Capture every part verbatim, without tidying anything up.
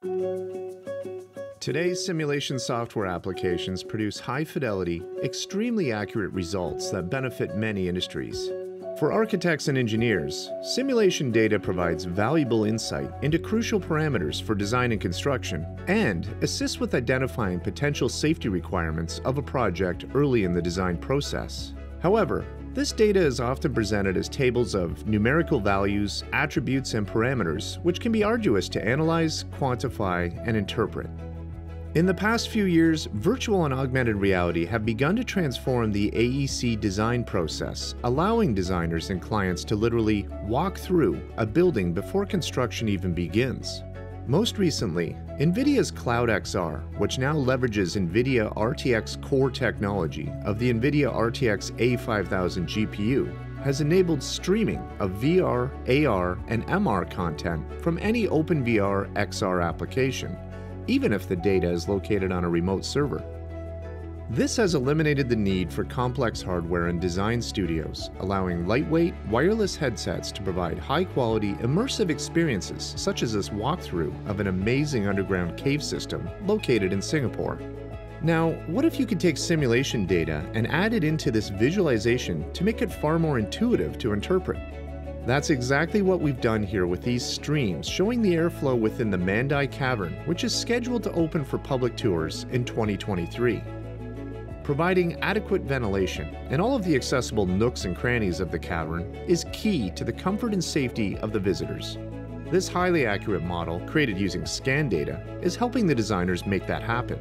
Today's simulation software applications produce high-fidelity, extremely accurate results that benefit many industries. For architects and engineers, simulation data provides valuable insight into crucial parameters for design and construction and assists with identifying potential safety requirements of a project early in the design process. However, this data is often presented as tables of numerical values, attributes, and parameters, which can be arduous to analyze, quantify, and interpret. In the past few years, virtual and augmented reality have begun to transform the A E C design process, allowing designers and clients to literally walk through a building before construction even begins. Most recently, NVIDIA's CloudXR, which now leverages NVIDIA R T X core technology of the NVIDIA R T X A five thousand G P U, has enabled streaming of V R, A R, and M R content from any OpenVR X R application, even if the data is located on a remote server. This has eliminated the need for complex hardware in design studios, allowing lightweight, wireless headsets to provide high-quality, immersive experiences such as this walkthrough of an amazing underground cave system located in Singapore. Now, what if you could take simulation data and add it into this visualization to make it far more intuitive to interpret? That's exactly what we've done here with these streams showing the airflow within the Mandai Cavern, which is scheduled to open for public tours in twenty twenty-three. Providing adequate ventilation and all of the accessible nooks and crannies of the cavern is key to the comfort and safety of the visitors. This highly accurate model, created using scan data, is helping the designers make that happen.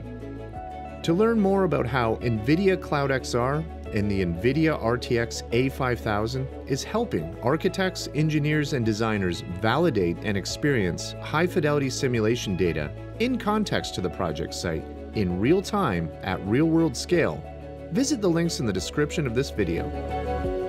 To learn more about how NVIDIA CloudXR and the NVIDIA R T X A five thousand is helping architects, engineers, and designers validate and experience high-fidelity simulation data in context to the project site in real time at real-world scale, visit the links in the description of this video.